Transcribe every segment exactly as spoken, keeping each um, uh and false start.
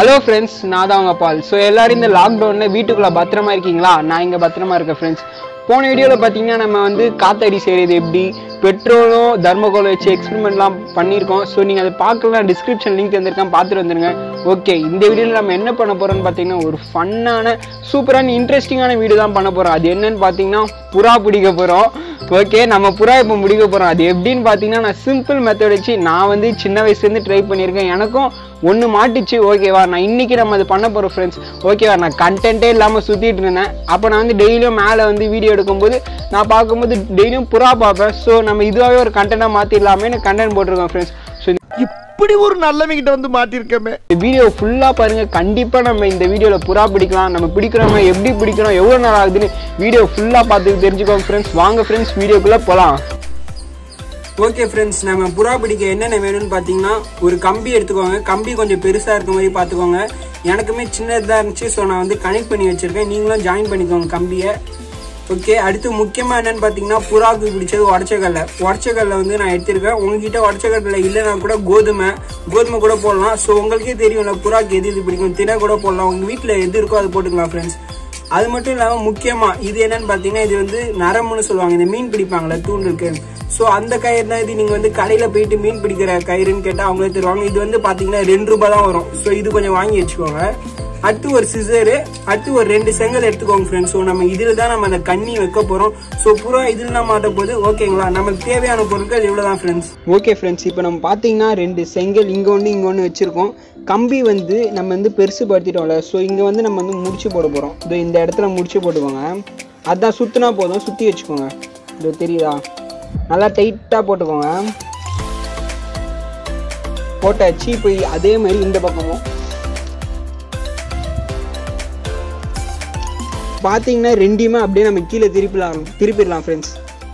Hello friends, நான் தான் உங்கள் பால். ஸோ எல்லோரும் இந்த லாக்டவுனில் வீட்டுக்குள்ளே பத்திரமா இருக்கீங்களா? நான் இங்கே பத்திரமா இருக்கேன் ஃப்ரெண்ட்ஸ். போன வீடியோவில் பார்த்தீங்கன்னா நம்ம வந்து காத்தடி செய்கிறது எப்படி, பெட்ரோலும் தர்மகோலை வச்சு எக்ஸ்பெரிமெண்ட்லாம் பண்ணியிருக்கோம். ஸோ நீங்கள் அதை பார்க்கலாம், டிஸ்கிரிப்ஷன் லிங்க் தந்திருக்கேன், பார்த்துட்டு வந்துடுங்க. ஓகே, இந்த வீடியோவில் நம்ம என்ன பண்ண போகிறோம்னு பார்த்தீங்கன்னா ஒரு ஃபன்னான சூப்பரான இன்ட்ரெஸ்டிங்கான வீடியோ தான் பண்ண போகிறோம். அது என்னன்னு பார்த்தீங்கன்னா புறா பிடிக்க போகிறோம். ஓகே, நம்ம புறா இப்போ முடிக்க போகிறோம். அது எப்படின்னு பார்த்தீங்கன்னா நான் சிம்பிள் மெத்தட் வச்சு நான் வந்து சின்ன வயசுலேருந்து ட்ரை பண்ணியிருக்கேன். எனக்கும் ஒன்று மாட்டிச்சு. ஓகேவா, நான் இன்றைக்கி நம்ம அது பண்ண போகிறோம் ஃப்ரெண்ட்ஸ். ஓகேவா, நான் கண்டென்ட்டே இல்லாமல் சுற்றிட்டு இருந்தேன். அப்போ நான் வந்து டெய்லியும் மேலே வந்து வீடியோ எடுக்கும்போது நான் பார்க்கும்போது டெய்லியும் புறா பார்ப்பேன். ஸோ நம்ம இதுவாகவே ஒரு கண்டென்ட்டாக மாற்றிடலாமே கண்டென்ட் போட்டிருக்கோம் ஃப்ரெண்ட்ஸ். ஸோ இப்படி ஒரு நல்லவங்கிட்ட வந்து மாட்டிருக்கமே. இந்த வீடியோ ஃபுல்லாக பாருங்கள். கண்டிப்பாக நம்ம இந்த வீடியோவில் புறா பிடிக்கலாம். நம்ம பிடிக்கிறோம், எப்படி பிடிக்கிறோம், எவ்வளோ நாள் ஆகுதுன்னு வீடியோ ஃபுல்லாக பார்த்து தெரிஞ்சுக்கோங்க ஃப்ரெண்ட்ஸ். வாங்க ஃப்ரெண்ட்ஸ், வீடியோக்குள்ளே போகலாம். ஓகே ஃப்ரெண்ட்ஸ், நம்ம புறா பிடிக்க என்னென்ன வேணும்னு பார்த்தீங்கன்னா ஒரு கம்பி எடுத்துக்கோங்க. கம்பி கொஞ்சம் பெருசாக இருக்க மாதிரி பார்த்துக்கோங்க. எனக்குமே சின்னதாக இருந்துச்சு. ஸோ நான் வந்து கனெக்ட் பண்ணி வச்சுருக்கேன். நீங்களும் ஜாயின் பண்ணிக்கோங்க கம்பியை. ஓகே, அடுத்து முக்கியமாக என்னென்னு பார்த்தீங்கன்னா புறாவுக்கு பிடிச்சது உடச்சக்கல்ல. உடச்சக்கல்ல வந்து நான் எடுத்திருக்கேன். உங்ககிட்ட உடச்சக்கல்ல இல்லைன்னா கூட கோதுமை கோதுமை கூட போடலாம். ஸோ உங்களுக்கே தெரியும்ல புறாவுக்கு எது இது பிடிக்கும். தினை கூட போடலாம். உங்கள் வீட்டில் எது இருக்கோ அது போட்டுக்கலாம் ஃப்ரெண்ட்ஸ். அது மட்டும் இல்லாமல் முக்கியமாக இது என்னன்னு பார்த்தீங்கன்னா இது வந்து நரம்புன்னு சொல்லுவாங்க. இந்த மீன் பிடிப்பாங்களே தூண்டுக்கு. ஸோ அந்த கயிறு தான் இது. நீங்கள் வந்து கடையில் போயிட்டு மீன் பிடிக்கிற கயிறுன்னு கேட்டால் அவங்களே தருவாங்க. இது வந்து பார்த்தீங்கன்னா ரெண்டு ரூபாய் தான் வரும். ஸோ இது கொஞ்சம் வாங்கி வச்சுக்கோங்க. அடுத்து ஒரு சிசரு, அடுத்து ஒரு ரெண்டு செங்கல் எடுத்துக்கோங்க ஃப்ரெண்ட்ஸ். ஸோ நம்ம இதில் தான் நம்ம அந்த கண்ணி வைக்க போகிறோம். ஸோ புறா இதில் தான் மாட்ட போகுது. ஓகேங்களா, நமக்கு தேவையான பொருட்கள் இவ்வளோ தான் ஃப்ரெண்ட்ஸ். ஓகே ஃப்ரெண்ட்ஸ், இப்போ நம்ம பார்த்தீங்கன்னா ரெண்டு செங்கல் இங்கே ஒன்று இங்கே ஒன்று வச்சுருக்கோம். கம்பி வந்து நம்ம வந்து பெருசு படுத்திட்டோம்ல. ஸோ இங்கே வந்து நம்ம வந்து முடிச்சு போட போகிறோம். இது இந்த இடத்துல முடிச்சு போட்டுக்கோங்க. அதுதான் சுற்றினா போதும், சுற்றி வச்சுக்கோங்க. இது தெரியுதா, நல்லா டைட்டாக போட்டுக்கோங்க. போட்டாச்சு. இப்போ அதே மாதிரி இந்த பக்கமும் பார்த்தீங்கன்னா ரெண்டையுமே அப்படியே நம்ம கீழே திருப்பிடலாம் திருப்பிடலாம் ஃப்ரெண்ட்ஸ்.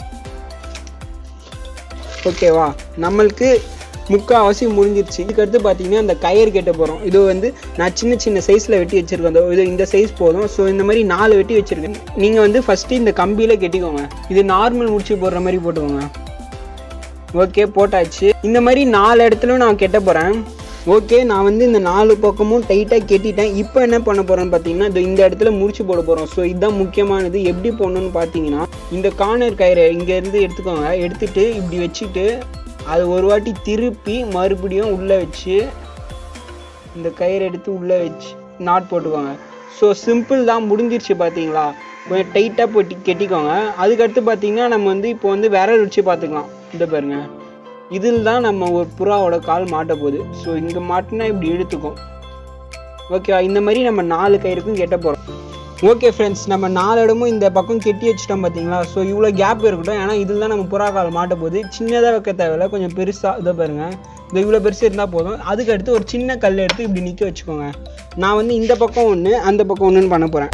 ஓகேவா, நம்மளுக்கு முக்கால்வாசி முடிஞ்சிருச்சு. இதுக்கடுத்து பார்த்தீங்கன்னா அந்த கயிறு கட்ட போகிறோம். இது வந்து நான் சின்ன சின்ன சைஸில் வெட்டி வச்சுருக்கேன். அந்த இது இந்த சைஸ் போதும். ஸோ இந்த மாதிரி நாலு வெட்டி வச்சுருக்கேன். நீங்கள் வந்து ஃபஸ்ட்டு இந்த கம்பியில் கட்டிக்கோங்க. இது நார்மல் முடிச்சு போடுற மாதிரி போட்டுக்கோங்க. ஓகே, போட்டாச்சு. இந்த மாதிரி நாலு இடத்துலையும் நான் கட்ட போகிறேன். ஓகே, நான் வந்து இந்த நாலு பக்கமும் டைட்டாக கட்டிட்டேன். இப்போ என்ன பண்ண போகிறேன்னு பார்த்தீங்கன்னா இந்த இடத்துல முடிச்சு போட போகிறோம். ஸோ இதுதான் முக்கியமானது. எப்படி போடணும்னு பார்த்தீங்கன்னா இந்த கார்னர் கயிறை இங்கேருந்து எடுத்துக்கோங்க. எடுத்துகிட்டு இப்படி வச்சுட்டு அது ஒரு வாட்டி திருப்பி மறுபடியும் உள்ளே வச்சு இந்த கயிறு எடுத்து உள்ளே வச்சு நாட் போட்டுக்கோங்க. ஸோ சிம்பிள் தான், முடிஞ்சிருச்சு. பார்த்தீங்களா, கொஞ்சம் டைட்டாக போட்டு கட்டிக்கோங்க. அதுக்கடுத்து பார்த்தீங்கன்னா நம்ம வந்து இப்போ வந்து விரல் வச்சு பார்த்துக்கலாம். இந்த பாருங்க, இதில் தான் நம்ம ஒரு புறாவோட கால் மாட்ட போகுது. ஸோ இங்கே மாட்டினா இப்படி இழுத்துக்கும். ஓகேவா, இந்த மாதிரி நம்ம நாலு கயிறுக்கும் கெட்ட போகிறோம். ஓகே ஃப்ரெண்ட்ஸ், நம்ம நாலு இடமும் இந்த பக்கம் கெட்டி வச்சுட்டோம். பார்த்தீங்களா, ஸோ இவ்வளோ கேப் இருக்கட்டும். ஏன்னா இதில் தான் நம்ம புறா கால் மாட்ட போகுது. சின்னதாக வைக்க தேவையில்ல, கொஞ்சம் பெருசாக இதை பாருங்கள். இது இவ்வளோ பெருசு இருந்தால் போதும். அதுக்கு அடுத்து ஒரு சின்ன கல் எடுத்து இப்படி நிற்க வச்சுக்கோங்க. நான் வந்து இந்த பக்கம் ஒன்று அந்த பக்கம் ஒன்றுன்னு பண்ண போகிறேன்.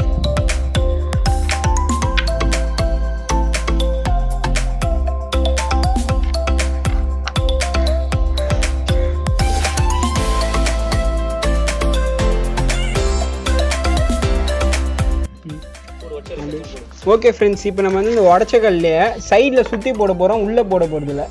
ஓகே ஃப்ரெண்ட்ஸ், இப்போ நம்ம வந்து இந்த உடச்ச கல்லையே சைடில் சுற்றி போட போகிறோம், உள்ளே போட போகிறதில்ல.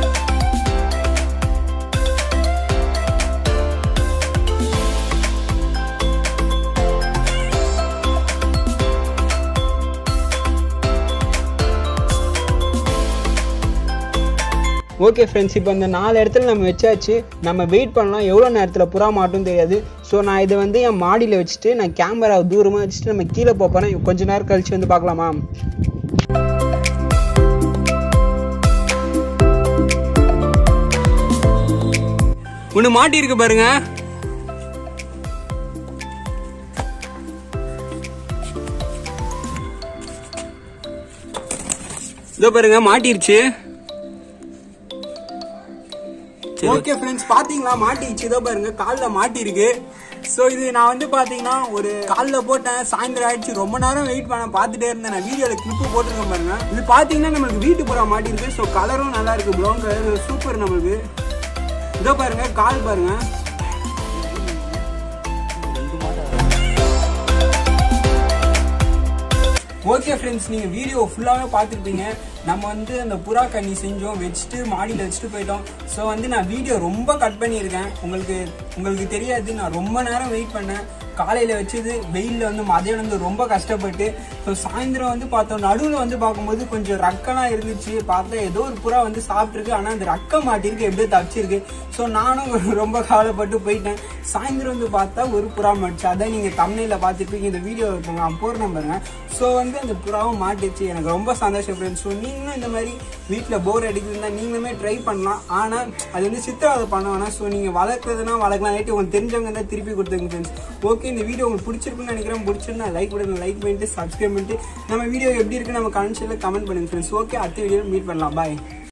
ஓகே ஃப்ரெண்ட்ஸ், இப்போ இந்த நாலு இடத்துல நம்ம வச்சாச்சு. நம்ம வெயிட் பண்ணலாம். எவ்வளோ நேரத்தில் புறா மாட்டும் தெரியாது. ஸோ நான் இதை வந்து என் மாடியில் வச்சுட்டு நான் கேமராவை தூரமாக வச்சுட்டு நம்ம கீழே போகிறேன். கொஞ்ச நேரம் கழிச்சு வந்து பார்க்கலாமா? ஒன்று மாட்டி இருக்கு பாருங்க. இதோ பாருங்க, மாட்டிருச்சு. ஓகே ஃப்ரெண்ட்ஸ், பாத்தீங்களா, மாட்டிச்சு. இதோ பாருங்க, காலில் மாட்டிருக்கு. ஸோ இது நான் வந்து பார்த்தீங்கன்னா ஒரு காலில் போட்டேன். சாயந்தரம் ஆயிடுச்சு. ரொம்ப நேரம் வெயிட் பண்ண பார்த்துட்டே இருந்தேன். நான் வீடியோவில் கிளிப்பு போட்டிருக்கேன் பாருங்க. இது பார்த்தீங்கன்னா நம்மளுக்கு வீட்டு புறா மாட்டிருக்கு. ஸோ கலரும் நல்லா இருக்கு, ப்ரௌன் கலர், சூப்பர் நம்மளுக்கு. இதோ பாருங்க, கால் பாருங்க. ஓகே ஃப்ரெண்ட்ஸ், நீங்கள் வீடியோ ஃபுல்லாகவே பார்த்துருப்பீங்க. நம்ம வந்து அந்த புறா கண்ணி செஞ்சோம், வச்சுட்டு மாடியில் வச்சுட்டு போயிட்டோம். ஸோ வந்து நான் வீடியோ ரொம்ப கட் பண்ணியிருக்கேன். உங்களுக்கு உங்களுக்கு தெரியாது, நான் ரொம்ப நேரம் வெயிட் பண்ணேன். காலையில் வச்சது வெயிலில் வந்து மதியம் வந்து ரொம்ப கஷ்டப்பட்டு, ஸோ சாயந்தரம் வந்து பார்த்தோம். நடுவில் வந்து பார்க்கும்போது கொஞ்சம் ரக்கெல்லாம் இருந்துச்சு. பார்த்தா ஏதோ ஒரு புறா வந்து சாப்பிட்ருக்கு, ஆனால் அந்த ரக்க மாட்டிருக்கு, எப்படியோ தப்பிச்சிருக்கு. ஸோ நானும் ரொம்ப கவலைப்பட்டு போயிட்டேன். சாயந்தரம் வந்து பார்த்தா ஒரு புறா மாட்டுச்சு. அதான் நீங்கள் தமிழில் பார்த்துருப்பீங்க. இந்த வீடியோ நான் போகிற நம்பருங்க. ஸோ வந்து அந்த புறாவும் மாட்டுச்சு. எனக்கு ரொம்ப சந்தோஷம் ஃப்ரெண்ட்ஸ். ஸோ நீங்களும் இந்த மாதிரி வீட்டில் போர் அடிக்கிறதுனா நீங்களுமே ட்ரை பண்ணலாம். ஆனால் அது வந்து சித்திரவதை பண்ண வேணாம். ஸோ நீங்கள் வளர்க்குறதுனா வளர்க்கலாம். ஏட்டி உங்களுக்கு தெரிஞ்சவங்க தான் திருப்பி கொடுத்துங்க ஃப்ரெண்ட்ஸ். ஓகே, இந்த வீடியோ உங்களுக்கு பிடிச்சிருக்குன்னு நினைக்கிறேன். பிடிச்சிருந்தா லைக் பண்ணுங்க, லைக் பண்ணிட்டு சப்ஸ்கிரைப் பண்ணிட்டு நம்ம வீடியோ எப்படி இருக்குன்னு நம்ம கமெண்ட்ஸில் கமெண்ட் பண்ணுங்க ஃப்ரெண்ட்ஸ். ஓகே, அடுத்த வீடியோ மீட் பண்ணலாம். பாய்.